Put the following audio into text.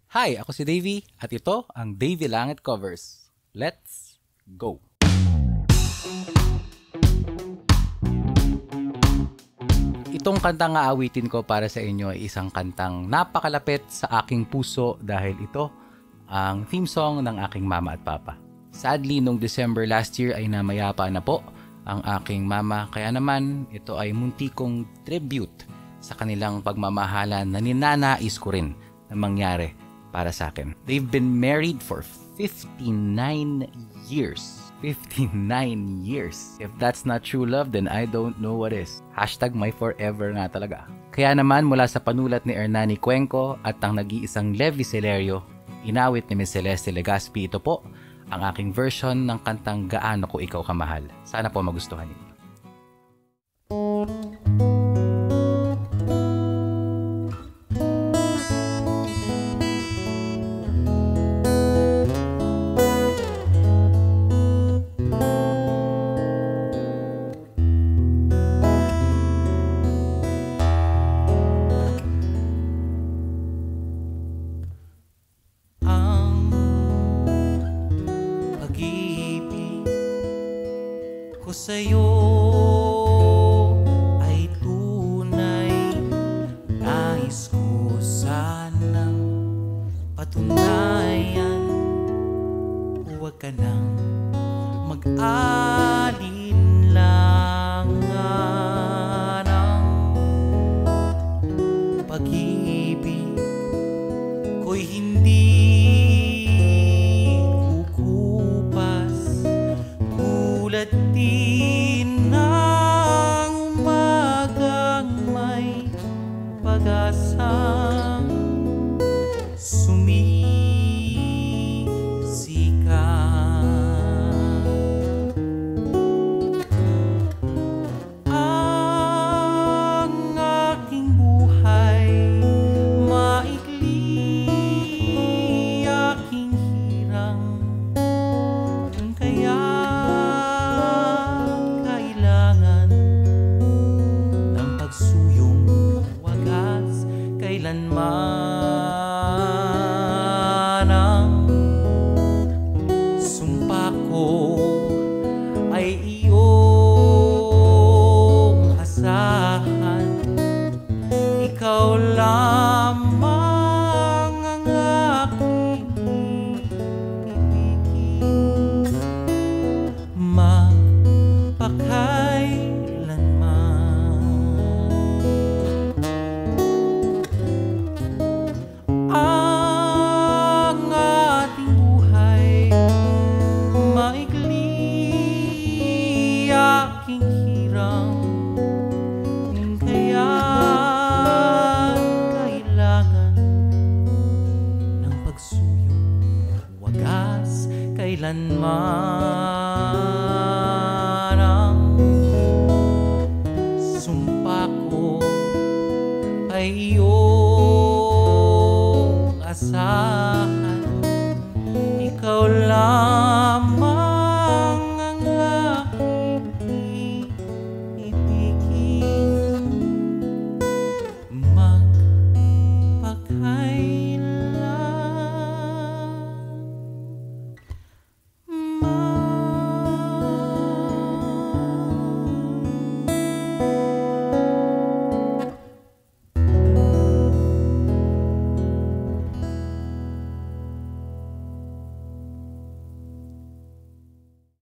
Hi, ako si Davey at ito ang Davey Langit Covers. Let's go! Itong kantang aawitin ko para sa inyo ay isang kantang napakalapit sa aking puso dahil ito ang theme song ng aking mama at papa. Sadly, nung December last year ay namayapa na po ang aking mama, kaya naman ito ay munti kong tribute sa kanilang pagmamahalan na ninanais ko rin na mangyari para sa akin. They've been married for 59 years. 59 years. If that's not true love, then I don't know what is. Hashtag my forever nga talaga. Kaya naman mula sa panulat ni Hernani Cuenco at ang nag-iisang Levi Celerio, inawit ni Miss Celeste Legaspi, ito po ang aking version ng kantang Gaano ko Ikaw Kamahal. Sana po magustuhan niyo. Ko sa'yo ay tunay, nais ko sanang patunayan. Huwag ka nang mag-alinlangan ng pag-ibig ko'y hindi kukupas tulad din ng umagang may pag-asang sumisikat. Ang aking buhay maikli, aking hirang kaya kailanman. Ang sumpa ko ay iyong asahan. Ikaw lamang ang aking ibigin magpakailanman. Ang ating buhay maikli, aking hirang kaya kailangan ng pagsuyong wagas kailanman.